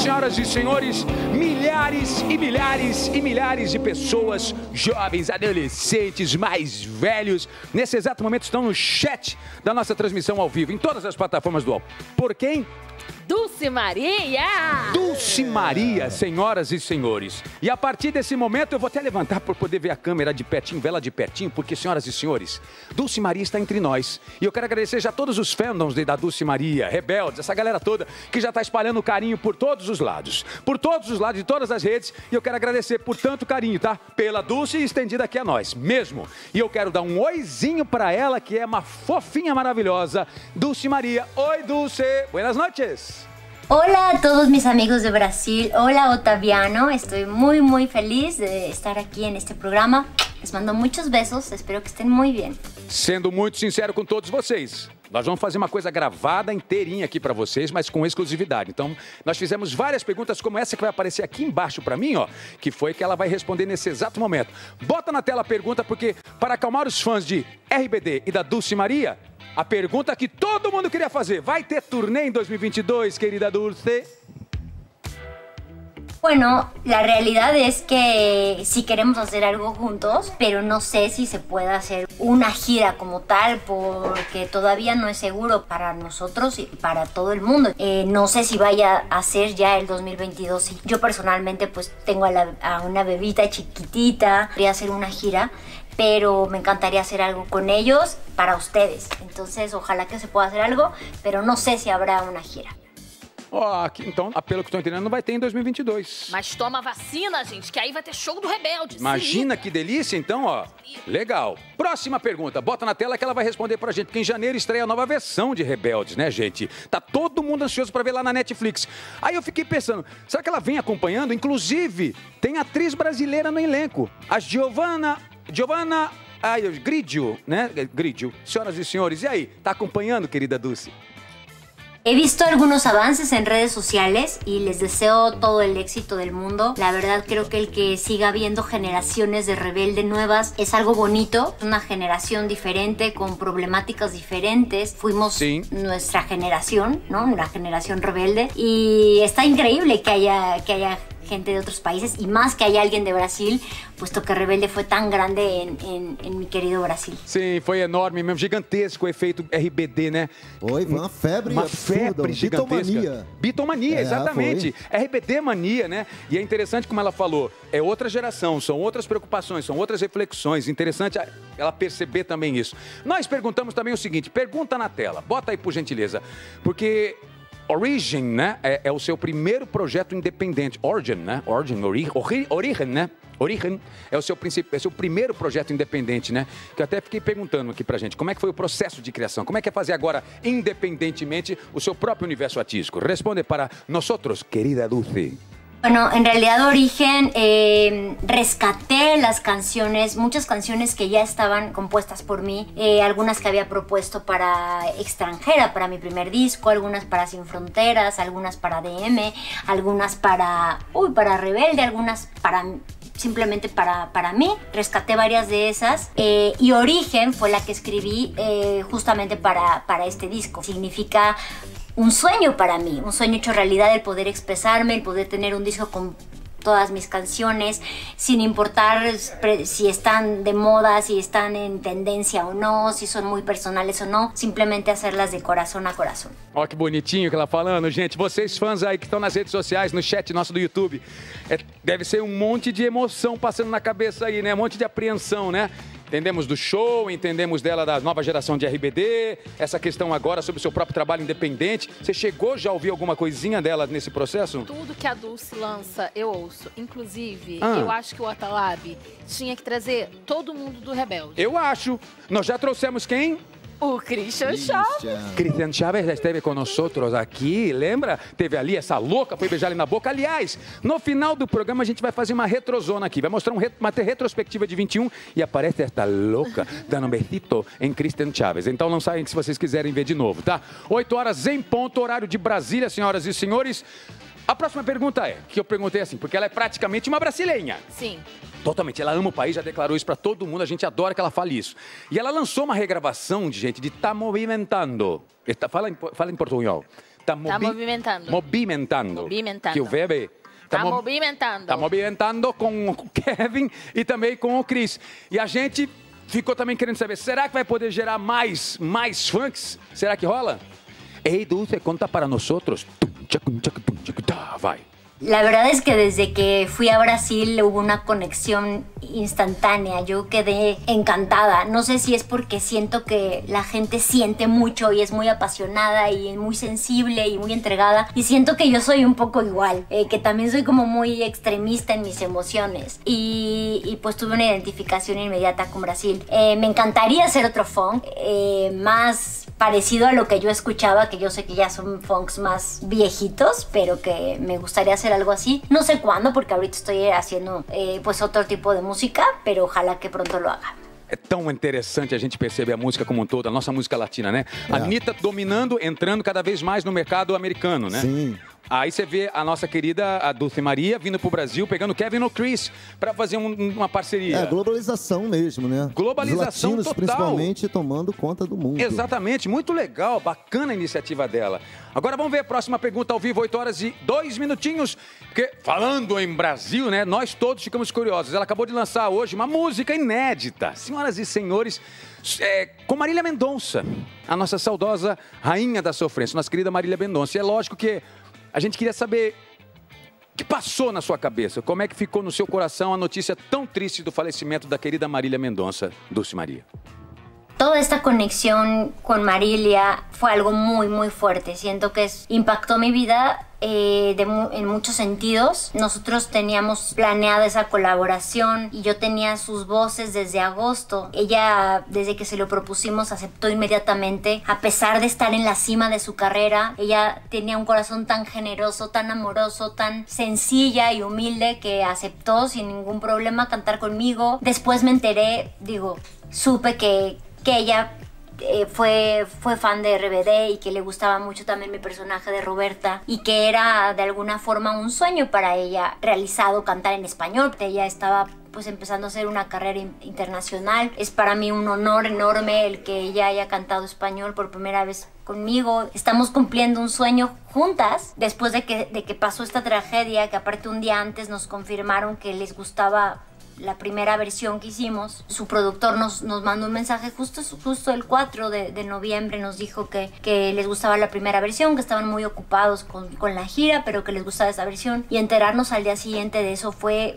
Senhoras e senhores, milhares e milhares e milhares de pessoas, jovens, adolescentes, mais velhos, nesse exato momento estão no chat da nossa transmissão ao vivo, em todas as plataformas do UOL. Por quem? Dulce Maria! Dulce Maria, senhoras e senhores. E a partir desse momento eu vou até levantar para poder ver a câmera de pertinho, vê-la de pertinho, porque, senhoras e senhores, Dulce Maria está entre nós. E eu quero agradecer já todos os fandoms da Dulce Maria, Rebeldes, essa galera toda que já está espalhando carinho por todos os lados. Por todos os lados de todas as redes. E eu quero agradecer por tanto carinho, tá? Pela Dulce e estendida aqui a nós, mesmo. E eu quero dar um oizinho para ela, que é uma fofinha maravilhosa, Dulce Maria. Oi, Dulce! Buenas noches! Hola a todos mis amigos de Brasil, hola Otaviano, estoy muy feliz de estar aquí en este programa. Les mando muchos besos, espero que estén muy bien. Sendo muito sincero com todos vocês, nós vamos fazer uma coisa gravada inteirinha aqui para vocês, mas com exclusividade. Então, nós fizemos várias perguntas como essa que vai aparecer aqui embaixo para mim, ó, que foi que ela vai responder nesse exato momento. Bota na tela a pergunta, porque para acalmar os fãs de RBD e da Dulce Maria, a pergunta que todo mundo queria fazer: vai ter turnê em 2022, querida Dulce? Bueno, la realidad es que sí queremos hacer algo juntos, pero no sé si se puede hacer una gira como tal, porque todavía no es seguro para nosotros y para todo el mundo. No sé si vaya a ser ya el 2022. Yo personalmente pues tengo a una bebita chiquitita, quería hacer una gira, pero me encantaría hacer algo con ellos para ustedes. Entonces, ojalá que se pueda hacer algo, pero no sé si habrá una gira. Ó, aqui, então, pelo que estou entendendo, não vai ter em 2022. Mas toma vacina, gente, que aí vai ter show do Rebelde. Imagina que delícia, então, ó. Legal. Próxima pergunta. Bota na tela que ela vai responder pra gente, porque em janeiro estreia a nova versão de Rebeldes, né, gente? Tá todo mundo ansioso pra ver lá na Netflix. Aí eu fiquei pensando, será que ela vem acompanhando? Inclusive, tem atriz brasileira no elenco. A Giovanna Gridio, né? Gridio. Senhoras e senhores, e aí? Tá acompanhando, querida Dulce? He visto algunos avances en redes sociales y les deseo todo el éxito del mundo. La verdad creo que el que siga viendo generaciones de Rebelde nuevas es algo bonito. Una generación diferente, con problemáticas diferentes. Fuimos nuestra generación, ¿no? Una generación rebelde. Y está increíble que haya gente de otros países y más que haya alguien de Brasil, puesto que Rebelde foi tão grande em mi querido Brasil. Sim, foi enorme mesmo, gigantesco o efeito RBD, né? Foi uma febre gigantesca. Bitomania, exatamente. RBD mania, né? E é interessante como ela falou, é outra geração, são outras preocupações, são outras reflexões. Interessante ela perceber também isso. Nós perguntamos também o seguinte, pergunta na tela, bota aí por gentileza, porque Origin, né? É o seu primeiro projeto independente. Origin, né? Origin né? Origin é o seu primeiro projeto independente, né? Que eu até fiquei perguntando aqui pra gente, como é que foi o processo de criação? Como é que é fazer agora, independentemente, o seu próprio universo artístico? Responde para nosotros, querida Dulce. Bueno, en realidad Origen rescaté las canciones, muchas canciones que ya estaban compuestas por mí, algunas que había propuesto para Extranjera, para mi primer disco, algunas para Sin Fronteras, algunas para DM, algunas para Rebelde, algunas para simplemente para mí. Rescaté varias de esas y Origen fue la que escribí justamente para este disco. Significa un sueño para mí, un sueño hecho realidad, el poder expresarme, el poder tener un disco con todas mis canciones, sin importar si están de moda, si están en tendencia o no, si son muy personales o no, simplemente hacerlas de corazón a corazón. Ó, que bonitinho que ela falando, gente. Vocês fãs aí que estão nas redes sociais, no chat nosso do YouTube, deve ser um monte de emoção passando na cabeça aí, né? Um monte de apreensão, né? Entendemos do show, entendemos dela da nova geração de RBD, essa questão agora sobre o seu próprio trabalho independente. Você chegou já a ouvir alguma coisinha dela nesse processo? Tudo que a Dulce lança, eu ouço. Inclusive, eu acho que o Atalab tinha que trazer todo mundo do Rebelde. Eu acho. Nós já trouxemos quem? O Christian Chaves. Christian Chaves já esteve com nós aqui, lembra? Teve ali essa louca, foi beijar ali na boca. Aliás, no final do programa a gente vai fazer uma retrozona aqui, vai mostrar uma retrospectiva de 21 e aparece esta louca dando um besito em Christian Chaves. Então não saem se vocês quiserem ver de novo, tá? 8 horas em ponto, horário de Brasília, senhoras e senhores. A próxima pergunta é, que eu perguntei assim, porque ela é praticamente uma brasileira. Sim. Totalmente, ela ama o país, já declarou isso pra todo mundo, a gente adora que ela fale isso. E ela lançou uma regravação de Tá Movimentando. Fala em portunhol. Tá movimentando. Movimentando. Movimentando. Que o verbo é... Tá movimentando. Tá movimentando com o Kevin e também com o Chris. E a gente ficou também querendo saber, será que vai poder gerar mais funks? Será que rola? Ei, Dulce, conta para nosotros. Vai. La verdad es que desde que fui a Brasil hubo una conexión instantánea. Yo quedé encantada. No sé si es porque siento que la gente siente mucho y es muy apasionada y muy sensible y muy entregada. Y siento que yo soy un poco igual, que también soy como muy extremista en mis emociones. Y pues tuve una identificación inmediata con Brasil. Me encantaría hacer otro funk, más parecido a lo que yo escuchaba, que yo sé que ya son funks más viejitos, pero que me gustaría hacer algo así. No sé cuándo, porque ahorita estoy haciendo pues otro tipo de música, pero ojalá que pronto lo haga. É tão interessante a gente perceber a música como um todo, a nossa música latina, né? A Anitta dominando, entrando cada vez mais no mercado americano, né? Sim. Aí você vê a nossa querida a Dulce Maria vindo pro Brasil, pegando Kevin ou Chris para fazer uma parceria. É, globalização mesmo, né? Globalização Os latinos, total. principalmente, tomando conta do mundo. Exatamente, muito legal, bacana a iniciativa dela. Agora vamos ver a próxima pergunta ao vivo, 8 horas e 2 minutinhos. Porque falando em Brasil, né, nós todos ficamos curiosos. Ela acabou de lançar hoje uma música inédita. Senhoras e senhores, com Marília Mendonça, a nossa saudosa rainha da sofrência, nossa querida Marília Mendonça. E é lógico que a gente queria saber o que passou na sua cabeça, como é que ficou no seu coração a notícia tão triste do falecimento da querida Marília Mendonça, Dulce María. Toda esta conexión con Marilia fue algo muy, muy fuerte. Siento que impactó mi vida en muchos sentidos. Nosotros teníamos planeada esa colaboración y yo tenía sus voces desde agosto. Ella, desde que se lo propusimos, aceptó inmediatamente. A pesar de estar en la cima de su carrera, ella tenía un corazón tan generoso, tan amoroso, tan sencilla y humilde que aceptó sin ningún problema cantar conmigo. Después me enteré, supe que ella fue fan de RBD y que le gustaba mucho también mi personaje de Roberta y que era de alguna forma un sueño para ella realizado cantar en español. Ella estaba pues empezando a hacer una carrera internacional. Es para mí un honor enorme el que ella haya cantado español por primera vez conmigo. Estamos cumpliendo un sueño juntas después de que pasó esta tragedia, que aparte un día antes nos confirmaron que les gustaba la primera versión que hicimos. Su productor nos mandó un mensaje justo el 4 de noviembre, nos dijo que les gustaba la primera versión, que estaban muy ocupados con la gira, pero que les gustaba esa versión. Y enterarnos al día siguiente de eso fue...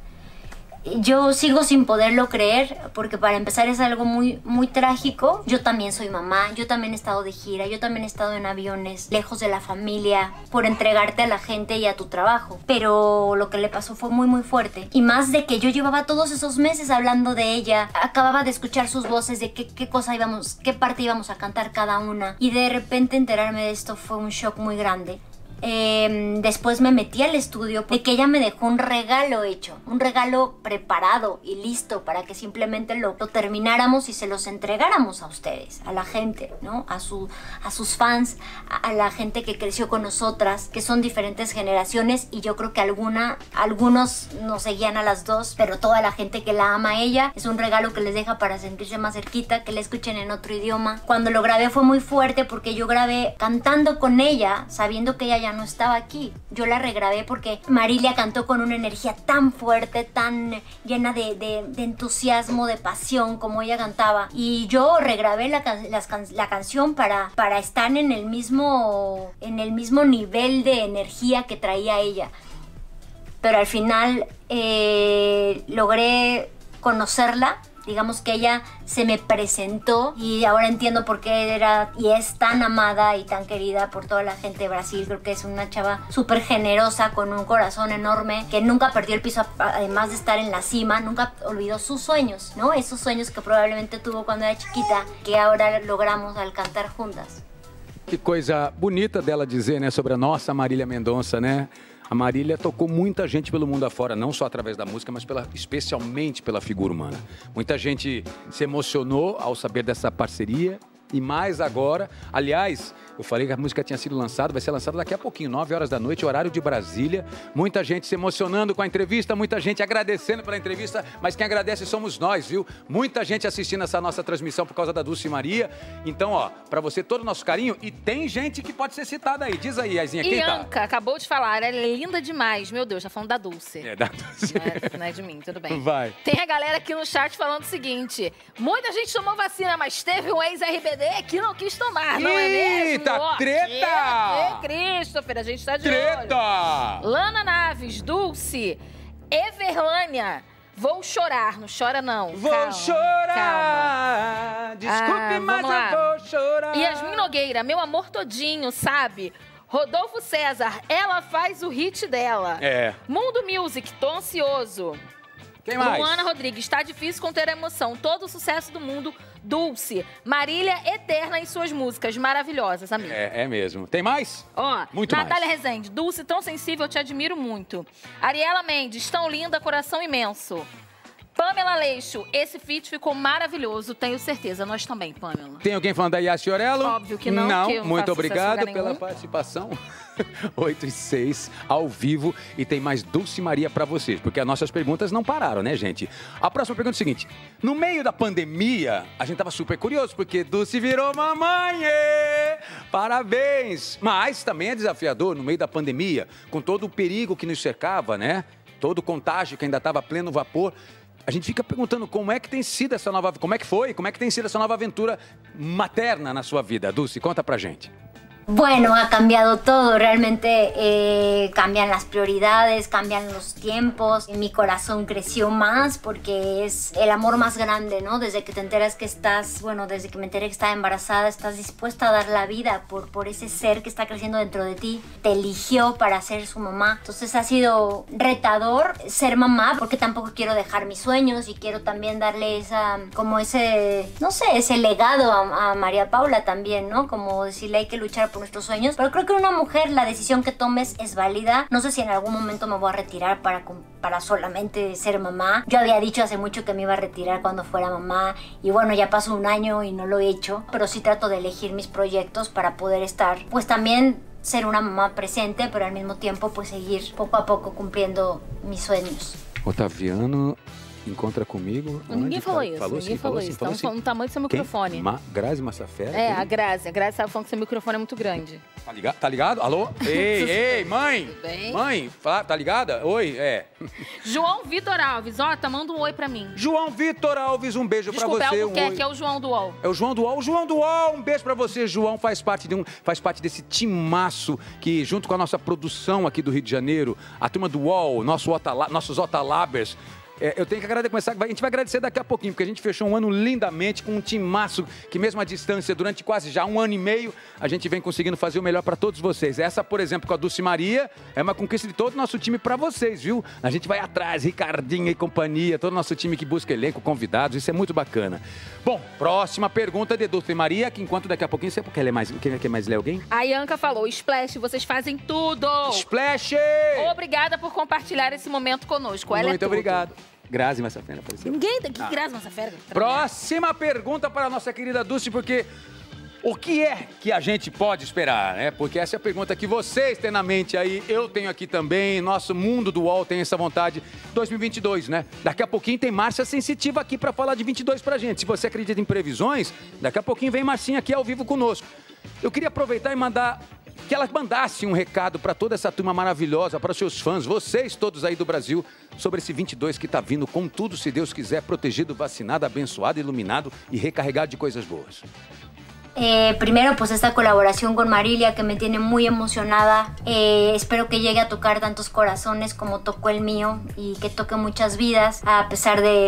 Yo sigo sin poderlo creer, porque para empezar es algo muy, muy trágico. Yo también soy mamá, yo también he estado de gira, yo también he estado en aviones, lejos de la familia, por entregarte a la gente y a tu trabajo. Pero lo que le pasó fue muy, muy fuerte. Y más de que yo llevaba todos esos meses hablando de ella, acababa de escuchar sus voces de qué parte íbamos a cantar cada una. Y de repente enterarme de esto fue un shock muy grande. Después me metí al estudio porque ella me dejó un regalo hecho, un regalo preparado y listo para que simplemente lo termináramos y se los entregáramos a ustedes, a la gente, ¿no? A sus fans, a la gente que creció con nosotras, que son diferentes generaciones, y yo creo que algunos nos seguían a las dos, pero toda la gente que la ama a ella, es un regalo que les deja para sentirse más cerquita, que la escuchen en otro idioma. Cuando lo grabé fue muy fuerte porque yo grabé cantando con ella, sabiendo que ella ya no estaba aquí. Yo la regrabé porque Marília cantó con una energía tan fuerte, tan llena de entusiasmo, de pasión, como ella cantaba. Y yo regrabé la canción para estar en el mismo nivel de energía que traía ella. Pero al final logré conocerla. Digamos que ella se me presentó y ahora entiendo por qué era y es tan amada y tan querida por toda la gente de Brasil. Creo que es una chava súper generosa, con un corazón enorme, que nunca perdió el piso, además de estar en la cima, nunca olvidó sus sueños, ¿no? Esos sueños que probablemente tuvo cuando era chiquita, que ahora logramos al cantar juntas. Que coisa bonita dela dizer, né, sobre a nossa Marília Mendonça, né? A Marília tocou muita gente pelo mundo afora, não só através da música, mas especialmente pela figura humana. Muita gente se emocionou ao saber dessa parceria e mais agora. Aliás, Eu falei que a música tinha sido lançada, vai ser lançada daqui a pouquinho, 9 horas da noite, horário de Brasília. Muita gente se emocionando com a entrevista, muita gente agradecendo pela entrevista, mas quem agradece somos nós, viu? Muita gente assistindo essa nossa transmissão por causa da Dulcimaria. Então, ó, pra você todo o nosso carinho, e tem gente que pode ser citada aí. Diz aí, Aizinha, quem tá? Ianca, acabou de falar, ela é linda demais. Meu Deus, tá falando da Dulce. É, da Dulce. Não é de mim, tudo bem. Vai. Tem a galera aqui no chat falando o seguinte, muita gente tomou vacina, mas teve um ex-RBD que não quis tomar, não é mesmo? Eita, treta! Christopher, a gente tá de Treta! olho. Lana Naves, Dulce, Everlânia, vou chorar, não chora não. Vou calma, chorar, calma. desculpe, mas eu vou chorar. Yasmin Nogueira, meu amor todinho, sabe? Rodolfo César, ela faz o hit dela. É. Mundo Music, tô ansioso. Quem mais? Luana Rodrigues, tá difícil conter a emoção. Todo o sucesso do mundo, Dulce. Marília eterna em suas músicas, maravilhosas, amiga. É mesmo. Tem mais? Ó, Muito Natália mais. Rezende, Dulce, tão sensível, te admiro muito. Ariela Mendes, tão linda, coração imenso. Pamela Leixo, esse feat ficou maravilhoso, tenho certeza. Nós também, Pamela. Tem alguém falando da Yassi Orello? Óbvio que não, Não, que eu não muito faço obrigado sucesso em lugar pela nenhum. participação. 8 e 6, ao vivo. E tem mais Dulcimaria pra vocês, porque as nossas perguntas não pararam, né, gente? A próxima pergunta é o seguinte. No meio da pandemia, a gente tava super curioso, porque Dulce virou mamãe! Parabéns! Mas também é desafiador, no meio da pandemia, com todo o perigo que nos cercava, né? Todo o contágio que ainda estava a pleno vapor. A gente fica perguntando como é que tem sido essa nova... Como é que tem sido essa nova aventura materna na sua vida? Dulce, conta pra gente. Bueno, ha cambiado todo, realmente cambian las prioridades, cambian los tiempos, mi corazón creció más porque es el amor más grande, ¿no? Desde que te enteras que estás, bueno, desde que me enteré que estaba embarazada, estás dispuesta a dar la vida por ese ser que está creciendo dentro de ti, te eligió para ser su mamá, entonces ha sido retador ser mamá porque tampoco quiero dejar mis sueños y quiero también darle esa, como ese, no sé, ese legado a María Paula también, ¿no? Como decirle hay que luchar por nuestros sueños, pero creo que una mujer la decisión que tomes es válida. No sé si en algún momento me voy a retirar para solamente ser mamá. Yo había dicho hace mucho que me iba a retirar cuando fuera mamá y bueno, ya pasó un año y no lo he hecho, pero sí trato de elegir mis proyectos para poder estar, pues también ser una mamá presente, pero al mismo tiempo pues seguir poco a poco cumpliendo mis sueños. Otaviano encontra comigo. Ninguém falou isso. Ninguém falou isso. Estamos falando do tamanho do seu microfone. Grazi Massafera? É, a Grazi. A Grazi sabe falando que seu microfone é muito grande. Tá ligado? Alô? Ei, mãe! Tudo bem? Mãe, tá ligada? Oi, João Vitor Alves, manda um oi pra mim. João Vitor Alves, um beijo pra você. Desculpa, é o João do UOL. É o João do UOL. João do UOL, um beijo pra você. João faz parte desse timaço que, junto com a nossa produção aqui do Rio de Janeiro, a turma do UOL, nossos Otalabers, eu tenho que começar, a gente vai agradecer daqui a pouquinho, porque a gente fechou um ano lindamente com um timaço que mesmo à distância, durante quase já um ano e meio, a gente vem conseguindo fazer o melhor para todos vocês. Essa, por exemplo, com a Dulcimaria, é uma conquista de todo o nosso time para vocês, viu? A gente vai atrás, Ricardinho e companhia, todo o nosso time que busca elenco, convidados, isso é muito bacana. Bom, próxima pergunta de Dulcimaria, que enquanto daqui a pouquinho, você quer mais ler alguém? A Ianca falou, Splash, vocês fazem tudo! Splash! Obrigada por compartilhar esse momento conosco. Ela muito obrigado. Grazi Massafera apareceu. Ninguém tem que Grazi Massafera. Próxima pergunta para a nossa querida Dulce, porque o que é que a gente pode esperar, né? Porque essa é a pergunta que vocês têm na mente aí, eu tenho aqui também, nosso mundo do UOL tem essa vontade. 2022, né? Daqui a pouquinho tem Márcia Sensitiva aqui para falar de 22 pra gente. Se você acredita em previsões, daqui a pouquinho vem Marcinha aqui ao vivo conosco. Eu queria aproveitar e que ela mandasse um recado para toda essa turma maravilhosa, para os seus fãs, vocês todos aí do Brasil, sobre esse 22 que está vindo com tudo, se Deus quiser, protegido, vacinado, abençoado, iluminado e recarregado de coisas boas. Primero, pues esta colaboración con Marília que me tiene muy emocionada. Espero que llegue a tocar tantos corazones como tocó el mío y que toque muchas vidas. A pesar de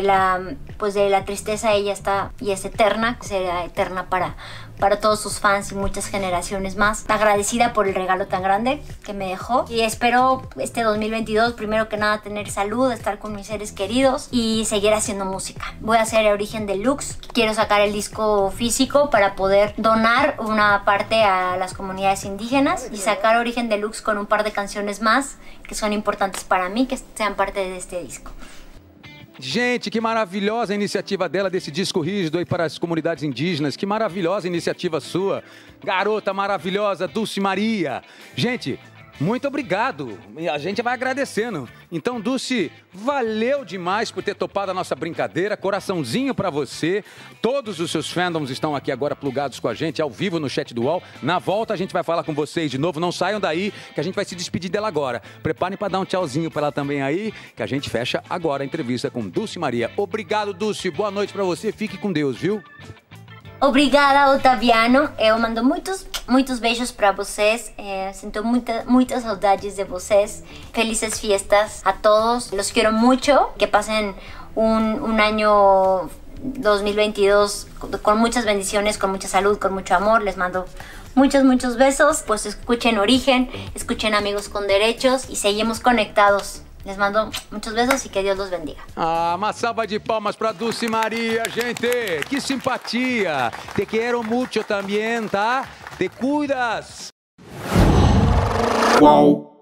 la tristeza, ella está y es eterna, será eterna para todos sus fans y muchas generaciones más. Agradecida por el regalo tan grande que me dejó y espero este 2022, primero que nada, tener salud, estar con mis seres queridos y seguir haciendo música. Voy a hacer Origen Deluxe. Quiero sacar el disco físico para poder donar una parte a las comunidades indígenas y sacar Origen Deluxe con un par de canciones más que son importantes para mí, que sean parte de este disco. Gente, que maravilhosa a iniciativa dela, desse disco rígido aí para as comunidades indígenas. Que maravilhosa iniciativa sua. Garota maravilhosa, Dulce Maria. Gente, muito obrigado. A gente vai agradecendo. Então, Dulce, valeu demais por ter topado a nossa brincadeira. Coraçãozinho pra você. Todos os seus fandoms estão aqui agora plugados com a gente, ao vivo no chat do UOL. Na volta, a gente vai falar com vocês de novo. Não saiam daí, que a gente vai se despedir dela agora. Preparem pra dar um tchauzinho pra ela também aí, que a gente fecha agora a entrevista com Dulce Maria. Obrigado, Dulce. Boa noite pra você. Fique com Deus, viu? Obrigada, Otaviano. Eu mando muitos beijos para vocês. Sinto muitas saudades de vocês. Felices fiestas a todos. Los quiero mucho. Que pasen un año 2022 con muchas bendiciones, con mucha salud, con mucho amor. Les mando muchos besos. Pues escuchen Origen, escuchen Amigos con Derechos y seguimos conectados. Les mando muchos besos y que Dios los bendiga. Ah, uma salva de palmas para Dulce Maria, gente. Que simpatia. Te quero mucho também, tá? Te cuidas. Uau.